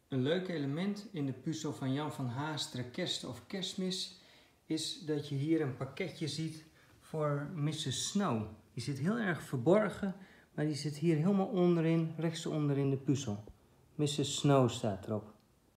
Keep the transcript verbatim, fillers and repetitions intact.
Een leuk element in de puzzel van Jan van Haasteren Kerst of Kerstmis is dat je hier een pakketje ziet voor missus Snow. Die zit heel erg verborgen, maar die zit hier helemaal onderin, rechts onder in de puzzel. missus Snow staat erop.